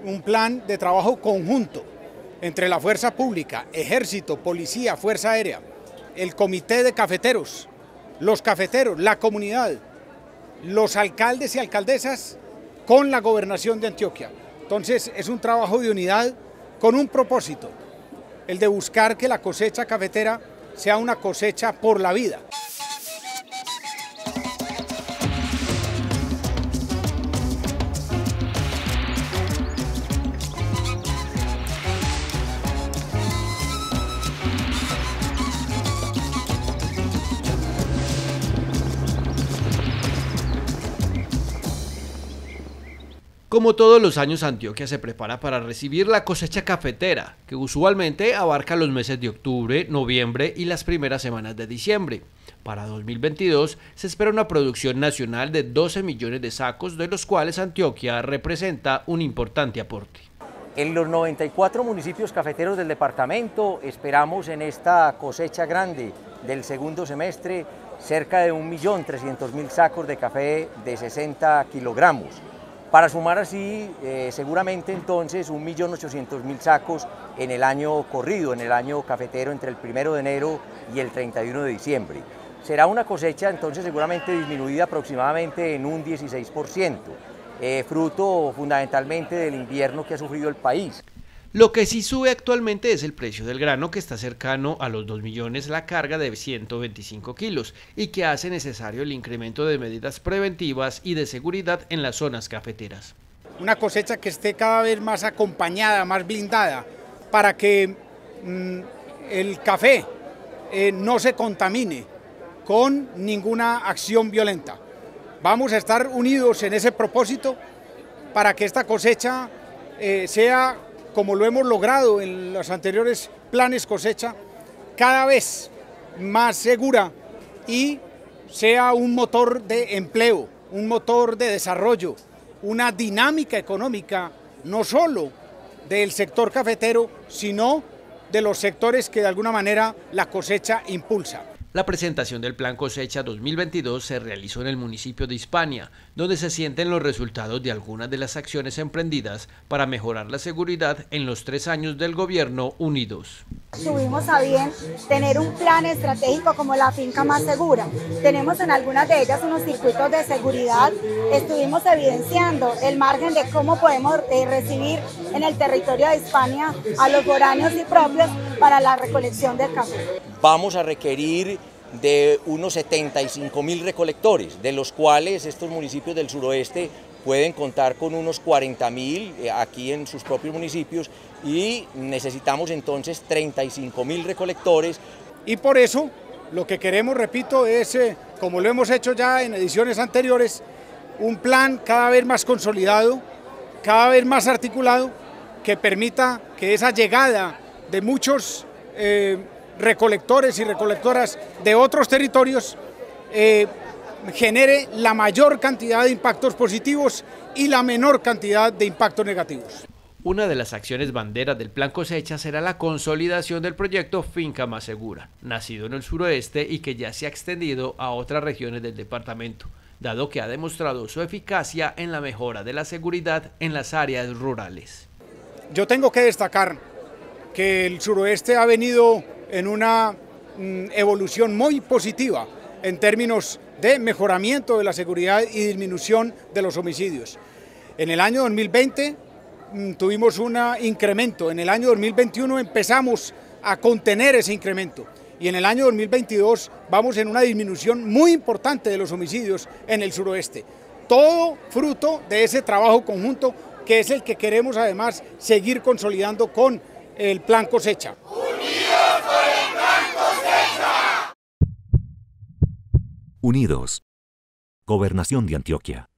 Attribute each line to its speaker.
Speaker 1: un plan de trabajo conjunto entre la fuerza pública, ejército, policía, fuerza aérea, el comité de cafeteros, los cafeteros, la comunidad, los alcaldes y alcaldesas con la gobernación de Antioquia. Entonces es un trabajo de unidad con un propósito, el de buscar que la cosecha cafetera sea una cosecha por la vida.
Speaker 2: Como todos los años, Antioquia se prepara para recibir la cosecha cafetera, que usualmente abarca los meses de octubre, noviembre y las primeras semanas de diciembre. Para 2022 se espera una producción nacional de 12 millones de sacos, de los cuales Antioquia representa un importante aporte.
Speaker 3: En los 94 municipios cafeteros del departamento esperamos en esta cosecha grande del segundo semestre cerca de 1.300.000 sacos de café de 60 kilogramos. Para sumar así, seguramente entonces 1.800.000 sacos en el año corrido, en el año cafetero entre el 1 de enero y el 31 de diciembre. Será una cosecha entonces seguramente disminuida aproximadamente en un 16%, fruto fundamentalmente del invierno que ha sufrido el país.
Speaker 2: Lo que sí sube actualmente es el precio del grano, que está cercano a los 2 millones la carga de 125 kilos y que hace necesario el incremento de medidas preventivas y de seguridad en las zonas cafeteras.
Speaker 1: Una cosecha que esté cada vez más acompañada, más blindada, para que el café no se contamine con ninguna acción violenta. Vamos a estar unidos en ese propósito para que esta cosecha sea, como lo hemos logrado en los anteriores planes cosecha, cada vez más segura y sea un motor de empleo, un motor de desarrollo, una dinámica económica, no solo del sector cafetero, sino de los sectores que de alguna manera la cosecha impulsa.
Speaker 2: La presentación del Plan Cosecha 2022 se realizó en el municipio de Hispania, donde se sienten los resultados de algunas de las acciones emprendidas para mejorar la seguridad en los 3 años del gobierno unidos.
Speaker 4: Tuvimos a bien tener un plan estratégico como la finca más segura. Tenemos en algunas de ellas unos circuitos de seguridad. Estuvimos evidenciando el margen de cómo podemos recibir en el territorio de Hispania a los foráneos y propios para la recolección del café.
Speaker 3: Vamos a requerir de unos 75.000 recolectores, de los cuales estos municipios del suroeste pueden contar con unos 40.000 aquí en sus propios municipios y necesitamos entonces 35.000 recolectores.
Speaker 1: Y por eso lo que queremos, repito, es, como lo hemos hecho ya en ediciones anteriores, un plan cada vez más consolidado, cada vez más articulado, que permita que esa llegada de muchos recolectores y recolectoras de otros territorios genere la mayor cantidad de impactos positivos y la menor cantidad de impactos negativos.
Speaker 2: Una de las acciones banderas del Plan Cosecha será la consolidación del proyecto Finca Más Segura, nacido en el suroeste y que ya se ha extendido a otras regiones del departamento, dado que ha demostrado su eficacia en la mejora de la seguridad en las áreas rurales.
Speaker 1: Yo tengo que destacar que el suroeste ha venido en una evolución muy positiva en términos de mejoramiento de la seguridad y disminución de los homicidios. En el año 2020 tuvimos un incremento, en el año 2021 empezamos a contener ese incremento y en el año 2022 vamos en una disminución muy importante de los homicidios en el suroeste. Todo fruto de ese trabajo conjunto que es el que queremos además seguir consolidando con el Plan Cosecha.
Speaker 5: Unidos. Gobernación de Antioquia.